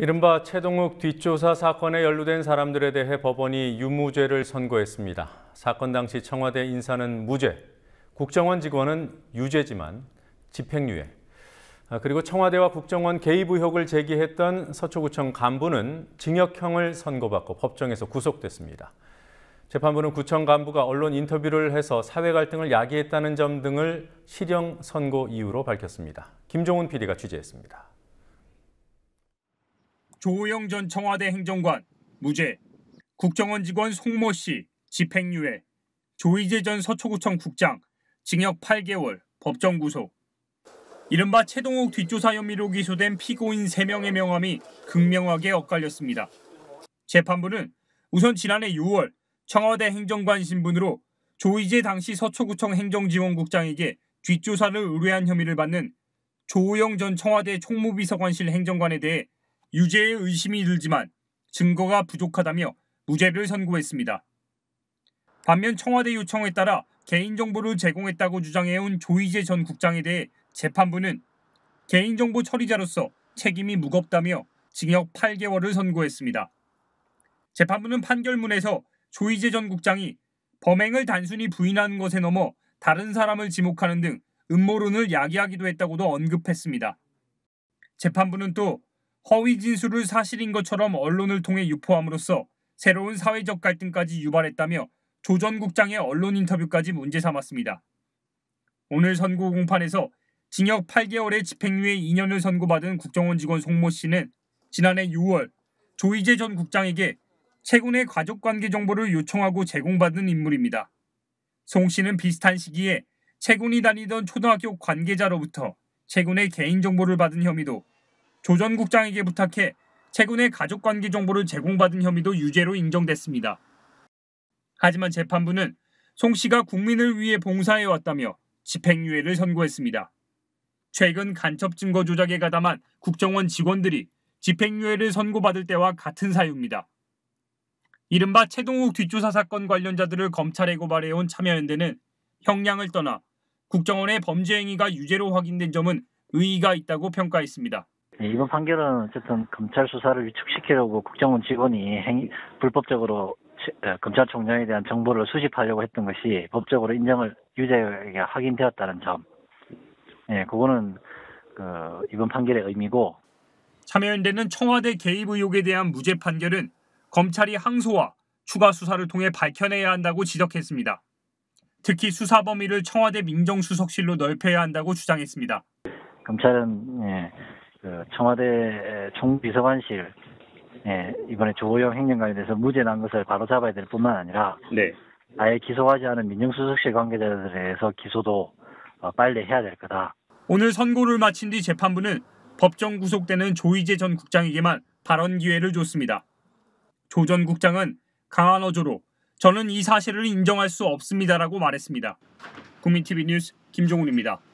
이른바 최동욱 뒷조사 사건에 연루된 사람들에 대해 법원이 유무죄를 선고했습니다. 사건 당시 청와대 인사는 무죄, 국정원 직원은 유죄지만 집행유예, 그리고 청와대와 국정원 개입 의혹을 제기했던 서초구청 간부는 징역형을 선고받고 법정에서 구속됐습니다. 재판부는 구청 간부가 언론 인터뷰를 해서 사회 갈등을 야기했다는 점 등을 실형 선고 이유로 밝혔습니다. 김종훈 PD가 취재했습니다. 조호영 전 청와대 행정관 무죄, 국정원 직원 송모 씨 집행유예, 조이제 전 서초구청 국장 징역 8개월 법정 구속. 이른바 최동욱 뒷조사 혐의로 기소된 피고인 3명의 명함이 극명하게 엇갈렸습니다. 재판부는 우선 지난해 6월 청와대 행정관 신분으로 조이제 당시 서초구청 행정지원국장에게 뒷조사를 의뢰한 혐의를 받는 조호영 전 청와대 총무비서관실 행정관에 대해 유죄의 의심이 들지만 증거가 부족하다며 무죄를 선고했습니다. 반면 청와대 요청에 따라 개인정보를 제공했다고 주장해온 조이제 전 국장에 대해 재판부는 개인정보 처리자로서 책임이 무겁다며 징역 8개월을 선고했습니다. 재판부는 판결문에서 조이제 전 국장이 범행을 단순히 부인하는 것에 넘어 다른 사람을 지목하는 등 음모론을 야기하기도 했다고도 언급했습니다. 재판부는 또 허위 진술을 사실인 것처럼 언론을 통해 유포함으로써 새로운 사회적 갈등까지 유발했다며 조 전 국장의 언론 인터뷰까지 문제 삼았습니다. 오늘 선고 공판에서 징역 8개월에 집행유예 2년을 선고받은 국정원 직원 송모 씨는 지난해 6월 조이제 전 국장에게 최군의 가족관계 정보를 요청하고 제공받은 인물입니다. 송 씨는 비슷한 시기에 최군이 다니던 초등학교 관계자로부터 최군의 개인정보를 받은 혐의도, 조 전 국장에게 부탁해 최군의 가족관계 정보를 제공받은 혐의도 유죄로 인정됐습니다. 하지만 재판부는 송 씨가 국민을 위해 봉사해왔다며 집행유예를 선고했습니다. 최근 간첩 증거 조작에 가담한 국정원 직원들이 집행유예를 선고받을 때와 같은 사유입니다. 이른바 최동욱 뒷조사 사건 관련자들을 검찰에 고발해온 참여연대는 형량을 떠나 국정원의 범죄 행위가 유죄로 확인된 점은 의의가 있다고 평가했습니다. 이번 판결은 어쨌든 검찰 수사를 위축시키려고 국정원 직원이 불법적으로 검찰총장에 대한 정보를 수집하려고 했던 것이 법적으로 유죄가 확인되었다는 점, 그거는 이번 판결의 의미고. 참여연대는 청와대 개입 의혹에 대한 무죄 판결은 검찰이 항소와 추가 수사를 통해 밝혀내야 한다고 지적했습니다. 특히 수사 범위를 청와대 민정수석실로 넓혀야 한다고 주장했습니다. 검찰은 청와대 총비서관실 이번에 조호영 행정관에 대해서 무죄 난 것을 바로잡아야 될 뿐만 아니라 아예 기소하지 않은 민정수석실 관계자들에 대해서 기소도 빨리 해야 될 거다. 오늘 선고를 마친 뒤 재판부는 법정 구속되는 조이제 전 국장에게만 발언 기회를 줬습니다. 조 전 국장은 강한 어조로 저는 이 사실을 인정할 수 없습니다라고 말했습니다. 국민TV 뉴스 김종훈입니다.